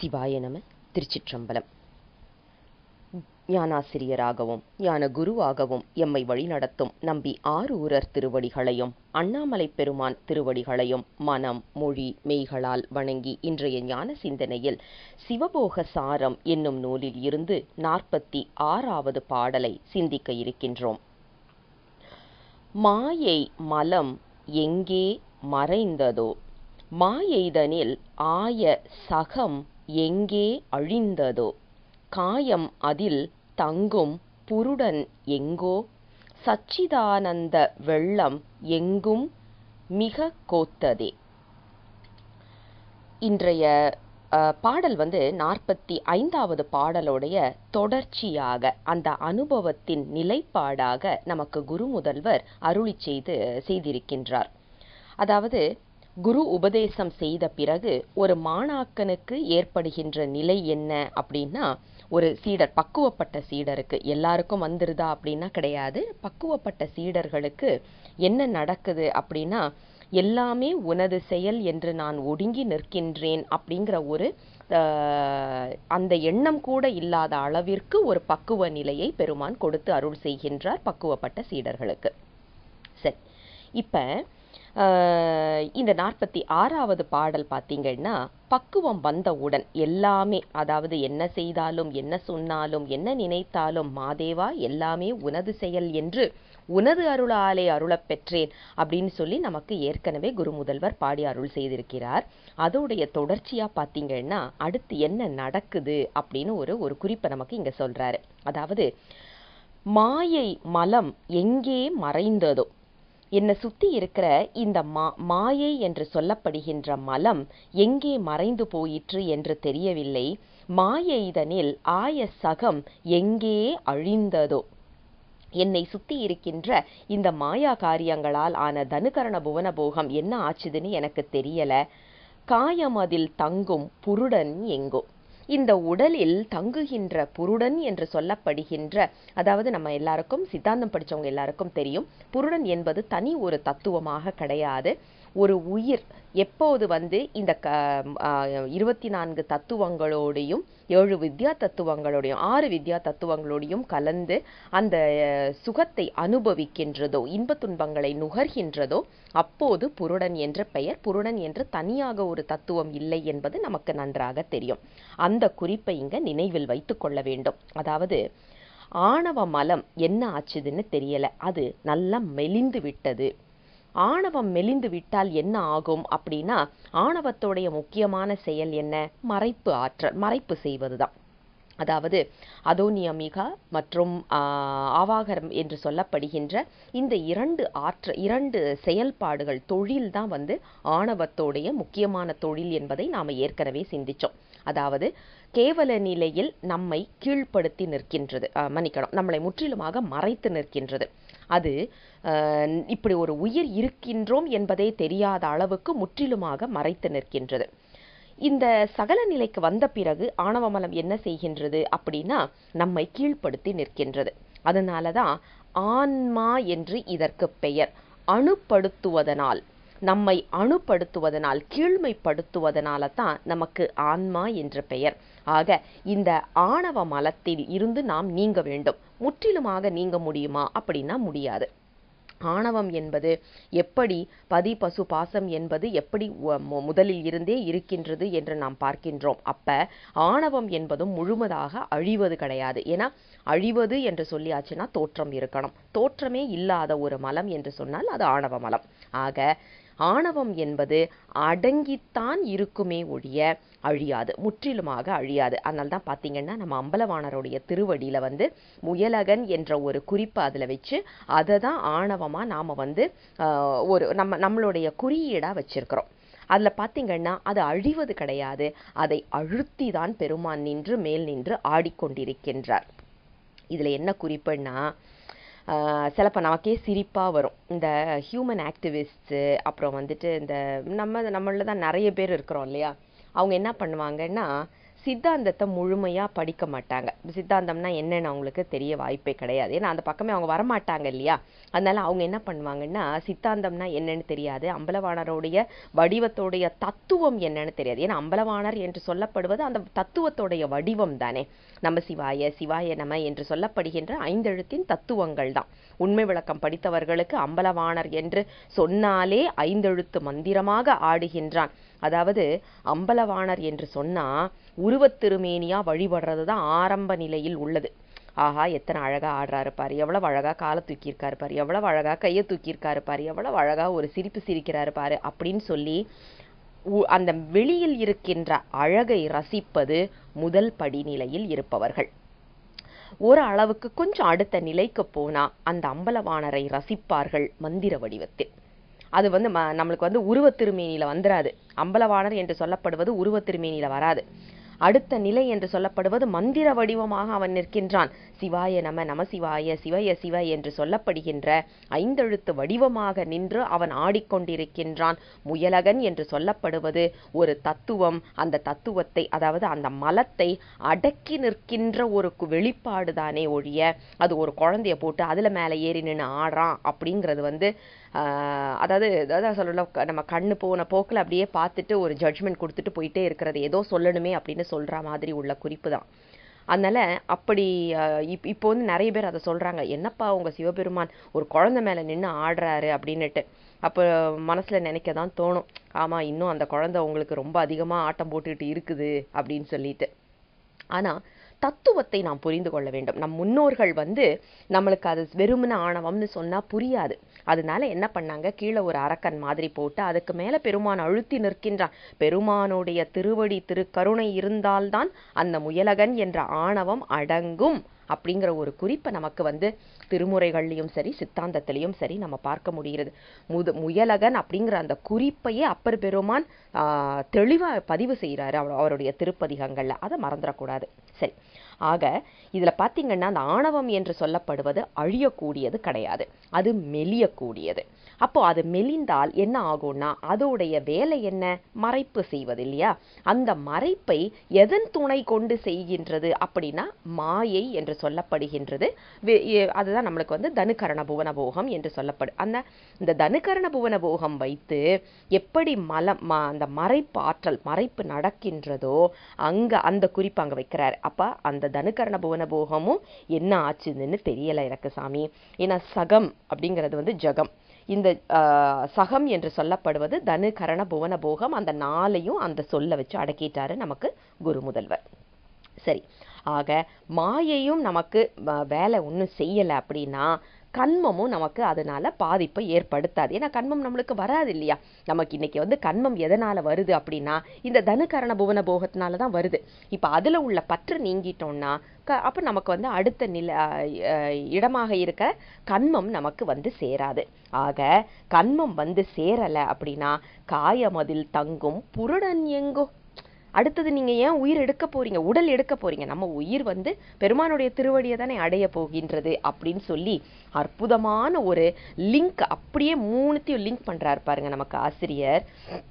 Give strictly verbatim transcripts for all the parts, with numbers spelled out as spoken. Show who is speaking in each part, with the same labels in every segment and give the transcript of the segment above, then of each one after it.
Speaker 1: சிவாய நம. திருச்சிற்றம்பலம். ஞானாசிரியராகவும் ஞான குருவாகவும் எம்மை வழிநடத்தும் நம்பி ஆரூரர் திருவடிகளையும் அண்ணாமலை பெருமான் திருவடிகளையும் மனம் மொழி மெய்களால் வணங்கி இன்றைய ஞான சிந்தனையில் சிவபோக சாரம் என்னும் நூலில் இருந்து நாற்பத்தி ஆறாவது பாடலை சிந்திக்க இருக்கின்றோம். மாயை மலம் எங்கே மறைந்ததோ, மாயைதனில் ஆய சகம் எங்கே அழிந்ததோ, காயம் அதில் தங்கும் புருடன் எங்கோ, சச்சிதானந்த வெள்ளம் எங்கும் மிக கோத்ததே. இன்றைய பாடல் வந்து நாற்பத்தி ஐந்தாவது பாடலுடைய தொடர்ச்சியாக அந்த அனுபவத்தின் நிலைப்பாடாக நமக்கு குரு முதல்வர் அருளி செய்து செய்திருக்கின்றார். அதாவது குரு உபதேசம் செய்த பிறகு ஒரு மாணாக்கனுக்கு ஏற்படுகின்ற நிலை என்ன அப்படின்னா, ஒரு சீடர் பக்குவப்பட்ட சீடருக்கு, எல்லாருக்கும் வந்துருதா அப்படின்னா கிடையாது, பக்குவப்பட்ட சீடர்களுக்கு என்ன நடக்குது அப்படின்னா, எல்லாமே உனது செயல் என்று நான் ஒடுங்கி நிற்கின்றேன் அப்படிங்கிற ஒரு அந்த எண்ணம் கூட இல்லாத அளவிற்கு ஒரு பக்குவ நிலையை பெருமான் கொடுத்து அருள் செய்கின்றார் பக்குவப்பட்ட சீடர்களுக்கு. சரி, இப்ப இந்த நாற்பத்தி ஆறாவது பாடல் பார்த்தீங்கன்னா, பக்குவம் வந்தவுடன் எல்லாமே, அதாவது என்ன செய்தாலும் என்ன சொன்னாலும் என்ன நினைத்தாலும் மாதேவா எல்லாமே உனது செயல் என்று உனது அருளாலே அருளப் பெற்றேன் அப்படின்னு சொல்லி நமக்கு ஏற்கனவே குரு முதல்வர் பாடி அருள் செய்திருக்கிறார். அதோடைய தொடர்ச்சியா பார்த்தீங்கன்னா அடுத்து என்ன நடக்குது அப்படின்னு ஒரு ஒரு குறிப்பை நமக்கு இங்க சொல்றாரு. அதாவது மாயை மலம் எங்கே மறைந்ததோ, என்னை சுத்தி இருக்கிற இந்த மா மாயை என்று சொல்லப்படுகின்ற மலம் எங்கே மறைந்து போயிற்று என்று தெரியவில்லை. மாயைதனில் ஆய சகம் எங்கே அழிந்ததோ, என்னை சுத்தி இருக்கின்ற இந்த மாயா காரியங்களால் ஆன தனுகரண புவன போகம் என்ன ஆச்சுதுன்னு எனக்கு தெரியல. காயம் அதில் தங்கும் புருடன் எங்கோ, இந்த உடலில் தங்குகின்ற புருடன் என்று சொல்லப்படுகின்ற, அதாவது நம்ம எல்லாருக்கும் சித்தாந்தம் படித்தவங்க எல்லாருக்கும் தெரியும், புருடன் என்பது தனி ஒரு தத்துவமாக கிடையாது. ஒரு உயிர் எப்போது வந்து இந்த க இருபத்தி நான்கு தத்துவங்களோடையும் ஏழு வித்யா தத்துவங்களோடையும் ஆறு வித்யா தத்துவங்களோடையும் கலந்து அந்த சுகத்தை அனுபவிக்கின்றதோ, இன்ப துன்பங்களை நுகர்கின்றதோ, அப்போது புருடன் என்ற பெயர். புருடன் என்று தனியாக ஒரு தத்துவம் இல்லை என்பது நமக்கு நன்றாக தெரியும். அந்த குறிப்பை இங்க நினைவில் வைத்து கொள்ள வேண்டும். அதாவது ஆணவ மலம் என்ன ஆச்சுதுன்னு தெரியல, அது நல்லா மெலிந்து விட்டது. ஆணவம் மெலிந்து விட்டால் என்ன ஆகும் அப்படின்னா, ஆணவத்தோடைய முக்கியமான செயல் என்ன? மறைப்பு ஆற்றல், மறைப்பு செய்வதுதான். அதாவது அதோனியமிகா மற்றும் ஆவாகரம் என்று சொல்லப்படுகின்ற இந்த இரண்டு ஆற்ற இரண்டு செயல்பாடுகள், தொழில் தான் வந்து ஆணவத்தோடைய முக்கியமான தொழில் என்பதை நாம் ஏற்கனவே சிந்திச்சோம். அதாவது கேவல நிலையில் நம்மை கீழ்ப்படுத்தி நிற்கின்றது, மன்னிக்கணும், நம்மளை முற்றிலுமாக மறைத்து நிற்கின்றது. அது இப்படி ஒரு உயிர் இருக்கின்றோம் என்பதே தெரியாத அளவுக்கு முற்றிலுமாக மறைத்து நிற்கின்றது. இந்த சகல நிலைக்கு வந்த பிறகு ஆணவமலம் என்ன செய்கின்றது அப்படின்னா, நம்மை கீழ்ப்படுத்தி நிற்கின்றது. அதனால தான் ஆன்மா என்று இதற்கு பெயர். அணுப்படுத்துவதனால், நம்மை அணுப்படுத்துவதனால், கீழ்மைப்படுத்துவதனால தான் நமக்கு ஆன்மா என்ற பெயர். ஆக இந்த ஆணவ மலத்தில் இருந்து நாம் நீங்க வேண்டும். முற்றிலுமாக நீங்க முடியுமா அப்படின்னா முடியாது. ஆணவம் என்பது எப்படி பதி பசு பாசம் என்பது எப்படி முதலில் இருந்தே இருக்கின்றது என்று நாம் பார்க்கின்றோம். அப்ப ஆணவம் என்பதும் முழுவதாக அழிவது கிடையாது. ஏன்னா அழிவது என்று சொல்லியாச்சுன்னா தோற்றம் இருக்கணும். தோற்றமே இல்லாத ஒரு மலம் என்று சொன்னால் அது ஆணவ மலம். ஆக ஆணவம் என்பது அடங்கித்தான் இருக்குமே ஒழிய அழியாது, முற்றிலுமாக அழியாது. அதனால தான் பார்த்தீங்கன்னா நம்ம அம்பலவாணருடைய திருவடியில வந்து முயலகன் என்ற ஒரு குறிப்பை அதில் வச்சு அதை தான் ஆணவமாக நாம் வந்து ஒரு நம்ம நம்மளுடைய குறியீடாக வச்சிருக்கிறோம். அதில் பார்த்தீங்கன்னா அது அழிவது கிடையாது, அதை அழுத்தி தான் பெருமான் நின்று மேல் நின்று ஆடிக்கொண்டிருக்கின்றார். இதில் என்ன குறிப்புன்னா, சிலப்போ நமக்கே சிரிப்பாக வரும். இந்த ஹியூமன் ஆக்டிவிஸ்ட்ஸு, அப்புறம் வந்துட்டு இந்த நம்ம நம்மளில் தான் நிறைய பேர் இருக்கிறோம் இல்லையா, அவங்க என்ன பண்ணுவாங்கன்னா, சித்தாந்தத்தை முழுமையா படிக்க மாட்டாங்க. சித்தாந்தம்னா என்னன்னு அவங்களுக்கு தெரிய வாய்ப்பே கிடையாது. ஏன்னா அந்த பக்கமே அவங்க வரமாட்டாங்க இல்லையா? அதனால அவங்க என்ன பண்ணுவாங்கன்னா, சித்தாந்தம்னா என்னன்னு தெரியாது, அம்பலவாணருடைய வடிவத்தோடைய தத்துவம் என்னன்னு தெரியாது. ஏன்னா அம்பலவாணர் என்று சொல்லப்படுவது அந்த தத்துவத்தோடைய வடிவம் தானே. நம சிவாய, சிவாய நம என்று சொல்லப்படுகின்ற ஐந்தெழுத்தின் தத்துவங்கள் தான். உண்மை விளக்கம் படித்தவர்களுக்கு அம்பலவாணர் என்று சொன்னாலே ஐந்தெழுத்து மந்திரமாக ஆடுகின்றான். அதாவது அம்பலவாணர் என்று சொன்னா உருவத்திருமேனியா வழிபடுறது தான் ஆரம்ப நிலையில் உள்ளது. ஆஹா, எத்தனை அழகா ஆடுறாரு பாரு, எவ்வளவு அழகா காலை தூக்கியிருக்காரு பாரு, எவ்வளவு அழகா கையை தூக்கியிருக்காரு பாரு, எவ்வளவு அழகா ஒரு சிரிப்பு சிரிக்கிறாரு பாரு அப்படின்னு சொல்லி அந்த வெளியில் இருக்கின்ற அழகை ரசிப்பது முதல் படிநிலையில் இருப்பவர்கள். ஒரு அளவுக்கு கொஞ்சம் அடுத்த நிலைக்கு போனா அந்த அம்பலவாணரை ரசிப்பார்கள் மந்திர வடிவத்தில். அது வந்து நம்மளுக்கு வந்து உருவத்திருமேனியில வந்துராது. அம்பலவாணர் என்று சொல்லப்படுவது உருவத்திருமேனியில வராது. அடுத்த நிலை என்று சொல்லப்படுவது மந்திர வடிவமாக அவன் நிற்கின்றான். சிவாய நம, நம சிவாய, சிவய சிவ என்று சொல்லப்படுகின்ற ஐந்தெழுத்து வடிவமாக நின்று அவன் ஆடிக்கொண்டிருக்கின்றான். முயலகன் என்று சொல்லப்படுவது ஒரு தத்துவம். அந்த தத்துவத்தை, அதாவது அந்த மலத்தை அடக்கி நிற்கின்ற ஒரு வெளிப்பாடு தானே ஒழிய அது ஒரு குழந்தைய போட்டு அதுல மேல ஏறி நின்று ஆடுறான் அப்படிங்கிறது வந்து ஆஹ் அதாவது அதாவது சொல்லலாம், நம்ம கண்ணு போன போக்கில் அப்படியே பார்த்துட்டு ஒரு ஜட்ஜ்மெண்ட் கொடுத்துட்டு போயிட்டே இருக்கிறது, ஏதோ சொல்லணுமே அப்படின்னு சொல்ற மாதிரி உள்ள குறிப்பு தான். அதனால அப்படி இப் இப்போ வந்து நிறைய பேர் அதை சொல்றாங்க, என்னப்பா உங்க சிவபெருமான் ஒரு குழந்தை மேல நின்று ஆடுறாரு அப்படின்னுட்டு. அப்போ மனசுல நினைக்க தான் தோணும், ஆமா இன்னும் அந்த குழந்தை உங்களுக்கு ரொம்ப அதிகமா ஆட்டம் போட்டுக்கிட்டு இருக்குது அப்படின்னு சொல்லிட்டு. ஆனா தத்துவத்தை நாம் புரிந்து கொள்ள வேண்டும். நம் முன்னோர்கள் வந்து நம்மளுக்கு அது வெறுமன ஆணவம்னு சொன்னா புரியாது. அதனால என்ன பண்ணாங்க, கீழே ஒரு அரக்கன் மாதிரி போட்டு அதுக்கு மேல பெருமான் அழுத்தி நிற்கின்றான். பெருமானுடைய திருவடி திருக்கருணை இருந்தால்தான் அந்த முயலகன் என்ற ஆணவம் அடங்கும் அப்படிங்கிற ஒரு குறிப்பை நமக்கு வந்து திருமுறைகள்லையும் சரி சித்தாந்தத்திலையும் சரி நம்ம பார்க்க முடிகிறது. முது முயலகன் அப்படிங்கிற அந்த குறிப்பையே அப்பர் பெருமான் ஆஹ் தெளிவா பதிவு செய்யறாரு அவருடைய திருப்பதிகங்கள்ல. அதை மறந்துடக்கூடாது. சரி, ஆக இதுல பாத்தீங்கன்னா அந்த ஆணவம் என்று சொல்லப்படுவது அழியக்கூடியது கிடையாது, அது மெலியக்கூடியது. அப்போ அது மெலிந்தால் என்ன ஆகும்னா அதோடைய வேலை என்ன, மறைப்பு செய்வது இல்லையா? அந்த மறைப்பை எதன் துணை கொண்டு செய்கின்றது அப்படின்னா மாயை என்று சொல்லப்படுகின்றது. அதுதான் நம்மளுக்கு வந்து தனுகரண புவன போகம் என்று சொல்லப்படும். அந்த இந்த தனுகரண புவன போகம் வைத்து எப்படி மலம் அந்த மறைப்பு ஆற்றல் மறைப்பு நடக்கின்றதோ அங்க அந்த குறிப்பு அங்க வைக்கிறார். அப்ப அந்த தனுகரண புவன போகமும் என்ன ஆச்சுன்னு தெரியல எனக்கு சாமி. ஏன்னா சகம் அப்படிங்கிறது வந்து ஜகம், இந்த சகம் என்று சொல்லப்படுவது தனு கரண புவன போகம். அந்த நாளையும் அந்த சொல்ல வச்சு அடக்கிட்டாரு நமக்கு குரு முதல்வர். சரி, ஆக மாயையும் நமக்கு வேலை ஒன்றும் செய்யலை அப்படின்னா கண்மமும் நமக்கு அதனால பாதிப்பை ஏற்படுத்தாது. ஏன்னா கண்மம் நம்மளுக்கு வராது இல்லையா? நமக்கு இன்னைக்கு வந்து கண்மம் எதனால வருது அப்படின்னா இந்த தனுகரண புவன போகத்தினால தான் வருது. இப்ப அதுல உள்ள பற்று நீங்கிட்டோம்னா அப்ப நமக்கு வந்து அடுத்த நில இடமாக இருக்க கண்மம் நமக்கு வந்து சேராது. ஆக கண்மம் வந்து சேரல அப்படின்னா காயமதில் தங்கும் புருடன் எங்கோ. அடுத்தது நீங்க ஏன் உயிர் எடுக்க போறீங்க, உடல் எடுக்க போறீங்க? நம்ம உயிர் வந்து பெருமானுடைய திருவடியை தானே அடைய போகின்றது அப்படின்னு சொல்லி அற்புதமான ஒரு லிங்க் அப்படியே மூணுத்தையும் லிங்க் பண்றாரு பாருங்க நமக்கு ஆசிரியர்.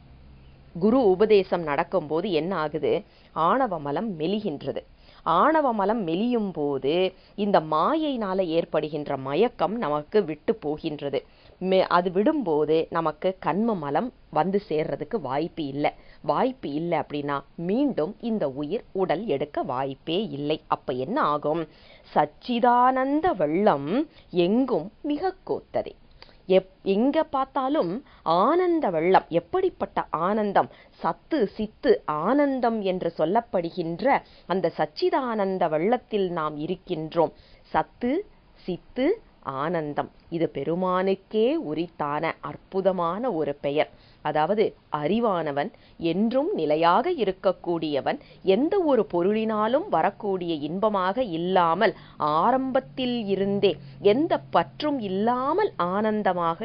Speaker 1: குரு உபதேசம் நடக்கும் போது என்ன ஆகுது, ஆணவ மலம் மெலிகின்றது. ஆணவ மலம் மெலியும் போது இந்த மாயையினால ஏற்படுகின்ற மயக்கம் நமக்கு விட்டு போகின்றது. அது விடும்போது நமக்கு கண்ம மலம் வந்து சேர்றதுக்கு வாய்ப்பு இல்லை. வாய்ப்பு இல்லை அப்படின்னா மீண்டும் இந்த உயிர் உடல் எடுக்க வாய்ப்பே இல்லை. அப்ப என்ன ஆகும், சச்சிதானந்த வெள்ளம் எங்கும் மிக கோத்ததே. எப் எங்க பார்த்தாலும் ஆனந்த வெள்ளம். எப்படிப்பட்ட ஆனந்தம், சத்து சித்து ஆனந்தம் என்று சொல்லப்படுகின்ற அந்த சச்சிதானந்த வெள்ளத்தில் நாம் இருக்கின்றோம். சத்து சித்து ஆனந்தம், இது பெருமானுக்கே உரித்தான அற்புதமான ஒரு பெயர். அதாவது அறிவானவன், என்றும் நிலையாக இருக்கக்கூடியவன், எந்த ஒரு பொருளினாலும் வரக்கூடிய இன்பமாக இல்லாமல் ஆரம்பத்தில் இருந்தே எந்த பற்றும் இல்லாமல் ஆனந்தமாக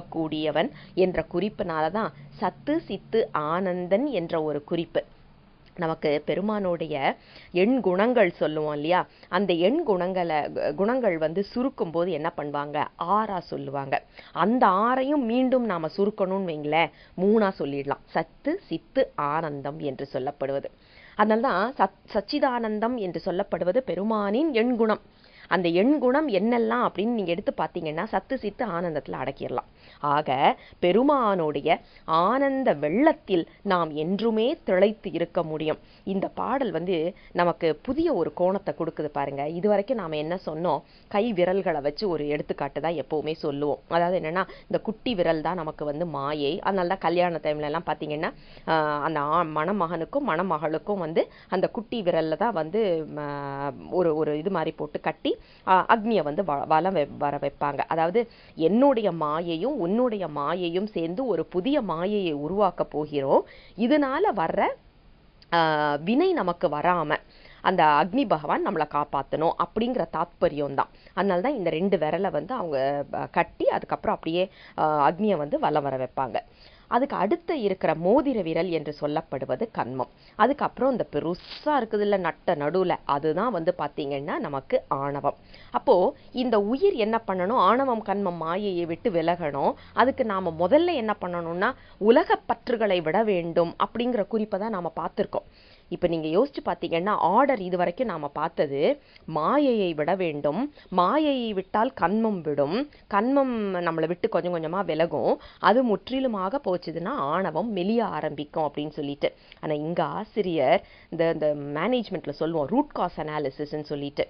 Speaker 1: இருக்கக்கூடியவன் என்ற குறிப்பினால்தான் சத்து சித்து ஆனந்தன் என்ற ஒரு குறிப்பு. நமக்கு பெருமானுடைய எண் குணங்கள் சொல்லுவோம் இல்லையா, அந்த எண் குணங்களை குணங்கள் வந்து சுருக்கும் போது என்ன பண்ணுவாங்க, ஆறா சொல்லுவாங்க. அந்த ஆறையும் மீண்டும் நாம சுருக்கணும்னு வைங்களேன், மூணா சொல்லிடலாம். சத்து சித்து ஆனந்தம் என்று சொல்லப்படுவது. அதனால்தான் சத் சச்சிதானந்தம் என்று சொல்லப்படுவது பெருமானின் எண் குணம். அந்த எண் குணம் என்னெல்லாம் அப்படின்னு நீங்க எடுத்து பார்த்தீங்கன்னா சத்து சித்து ஆனந்தத்தில் அடக்கிடலாம். ஆக பெருமானுடைய ஆனந்த வெள்ளத்தில் நாம் என்றுமே திளைத்து இருக்க முடியும். இந்த பாடல் வந்து நமக்கு புதிய ஒரு கோணத்தை கொடுக்குது பாருங்க. இதுவரைக்கும் நாம என்ன சொன்னோம், கை விரல்களை வச்சு ஒரு எடுத்துக்காட்டு தான் எப்பவுமே சொல்லுவோம். அதாவது என்னன்னா, இந்த குட்டி விரல் தான் நமக்கு வந்து மாயை. அதனால தான் கல்யாண டைம்ல எல்லாம் பார்த்தீங்கன்னா அந்த மணமகனுக்கும் மணமகளுக்கும் வந்து அந்த குட்டி விரல்ல தான் வந்து ஒரு ஒரு இது மாதிரி போட்டு கட்டி அக்னியை வந்து வலம் வர வைப்பாங்க. அதாவது என்னுடைய மாயையும் உன்னுடைய மாயையும் சேர்ந்து ஒரு புதிய மாயையை உருவாக்க போகிறோம். இதனால வர்ற வினை நமக்கு வராம அந்த அக்னி பகவான் நம்மளை காப்பாற்றணும் அப்படிங்கிற தாத்பரியம் தான். அதனால தான் இந்த ரெண்டு விரலை வந்து அவங்க கட்டி அதுக்கப்புறம் அப்படியே அக்னியை வந்து வலம் வர வைப்பாங்க. அதுக்கு அடுத்த இருக்கிற மோதிர விரல் என்று சொல்லப்படுவது கன்மம். அதுக்கப்புறம் இந்த பெருசா இருக்குது இல்லை நட்ட நடுவில், அதுதான் வந்து பார்த்தீங்கன்னா நமக்கு ஆணவம். அப்போ இந்த உயிர் என்ன பண்ணணும், ஆணவம் கன்மம் மாயையை விட்டு விலகணும். அதுக்கு நாம முதல்ல என்ன பண்ணணும்னா உலக பற்றுகளை விட வேண்டும் அப்படிங்கிற குறிப்பை தான் நாம பார்த்துருக்கோம். இப்போ நீங்கள் யோசிச்சு பார்த்தீங்கன்னா ஆர்டர் இது வரைக்கும் நாம் பார்த்தது மாயையை விட வேண்டும், மாயையை விட்டால் கன்மம் விடும், கன்மம் நம்மளை விட்டு கொஞ்சம் கொஞ்சமாக விலகும், அது முற்றிலுமாக போச்சுதுன்னா ஆணவம் மெலிய ஆரம்பிக்கும் அப்படின்னு சொல்லிட்டு. ஆனால் இங்கே ஆசிரியர் இந்த இந்த மேனேஜ்மெண்ட்டில் சொல்லுவோம் ரூட் காஸ் அனாலிசிஸ்ன்னு சொல்லிட்டு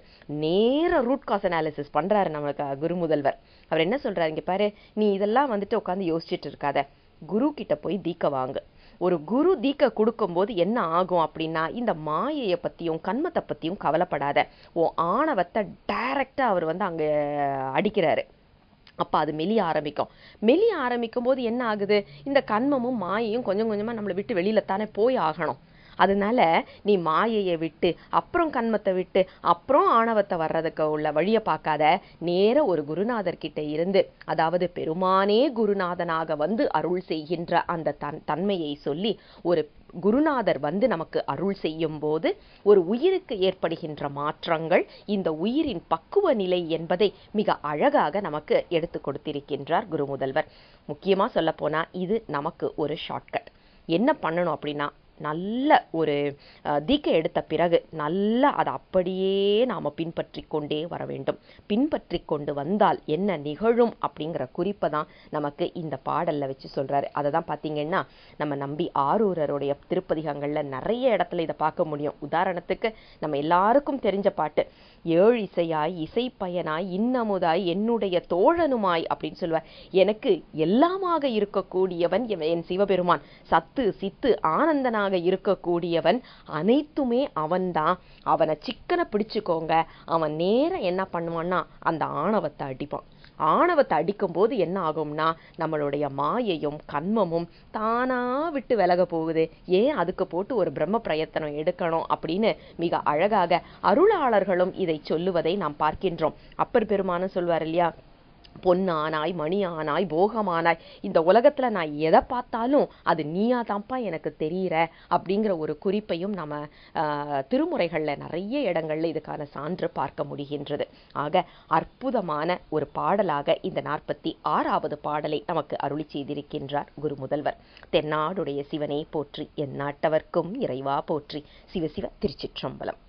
Speaker 1: நேர ரூட் காஸ் அனாலிசிஸ் பண்ணுறாரு நம்மளுக்கு குரு முதல்வர். அவர் என்ன சொல்கிறாரு, இங்கே பாரு, நீ இதெல்லாம் வந்துட்டு உட்காந்து யோசிச்சுட்டு இருக்காத, குரு கிட்ட போய் தீக்க வாங்கு. ஒரு குரு தீக்க கொடுக்கும்போது என்ன ஆகும் அப்படின்னா, இந்த மாயையை பற்றியும் கன்மத்தை பற்றியும் கவலைப்படாத, ஓ ஆணவத்தை டைரக்டா அவர் வந்து அங்கே அடிக்கிறாரு. அப்போ அது மெலிய ஆரம்பிக்கும். மெலிய ஆரம்பிக்கும் போது என்ன ஆகுது, இந்த கன்மமும் மாயையும் கொஞ்சம் கொஞ்சமாக நம்மளை விட்டு வெளியில தானே போய் ஆகணும். அதனால நீ மாயையை விட்டு அப்புறம் கன்மத்தை விட்டு அப்புறம் ஆணவத்தை வர்றதுக்கு உள்ள வழியை பார்க்காத, நேர ஒரு குருநாதர் கிட்ட இருந்து, அதாவது பெருமானே குருநாதனாக வந்து அருள் செய்கின்ற அந்த தன் தன்மையை சொல்லி ஒரு குருநாதர் வந்து நமக்கு அருள் செய்யும் போது ஒரு உயிருக்கு ஏற்படுகின்ற மாற்றங்கள் இந்த உயிரின் பக்குவ நிலை என்பதை மிக அழகாக நமக்கு எடுத்து கொடுத்திருக்கின்றார் குரு முதல்வர். முக்கியமா சொல்ல போனா இது நமக்கு ஒரு ஷார்ட்கட். என்ன பண்ணணும் அப்படின்னா, நல்ல ஒரு தீக்கை எடுத்த பிறகு நல்லா அதை அப்படியே நாம் பின்பற்றி கொண்டே வர வேண்டும். பின்பற்றி கொண்டு வந்தால் என்ன நிகழும் அப்படிங்கிற குறிப்பை தான் நமக்கு இந்த பாடலில் வச்சு சொல்கிறாரு. அதை தான் பார்த்தீங்கன்னா நம்ம நம்பி ஆரூரருடைய திருப்பதிகங்களில் நிறைய இடத்துல இதை பார்க்க முடியும். உதாரணத்துக்கு நம்ம எல்லாருக்கும் தெரிஞ்ச பாட்டு, ஏழு இசையாய் இசைப்பயனாய் இன்னமுதாய் என்னுடைய தோழனுமாய் அப்படின்னு சொல்லுவார். எனக்கு எல்லாமாக இருக்கக்கூடியவன் என் சிவபெருமான், சத்து சித்து ஆனந்தனாக இருக்கக்கூடியவன், அனைத்துமே அவன்தான். அவனை சிக்கனை பிடிச்சுக்கோங்க. அவன் நேரம் என்ன பண்ணுவான்னா அந்த ஆணவத்தை அடிப்பான். ஆணவத்தை அடிக்கும் போது என்ன ஆகும்னா நம்மளுடைய மாயையும் கன்மமும் தானா விட்டு விலக போகுது. ஏன் அதுக்கு போட்டு ஒரு பிரம்ம பிரயத்தனம் எடுக்கணும் அப்படின்னு மிக அழகாக அருளாளர்களும் இதை சொல்லுவதை நாம் பார்க்கின்றோம். அப்பர் பெருமானும் சொல்வார் இல்லையா, பொன்னானாய் மணியானாய் போகமானாய், இந்த உலகத்துல நான் எதை பார்த்தாலும் அது நீயா தான்ப்பா எனக்கு தெரியுற அப்படிங்கிற ஒரு குறிப்பையும் நம்ம திருமுறைகள்ல நிறைய இடங்கள்ல இதுக்கான சான்று பார்க்க முடிகின்றது. ஆக அற்புதமான ஒரு பாடலாக இந்த நாற்பத்தி ஆறாவது பாடலை நமக்கு அருளி செய்திருக்கின்றார் குரு முதல்வர். தென்னாடுடைய சிவனே போற்றி, எந்நாட்டவர்க்கும் இறைவா போற்றி. சிவசிவ திருச்சிற்றம்பலம்.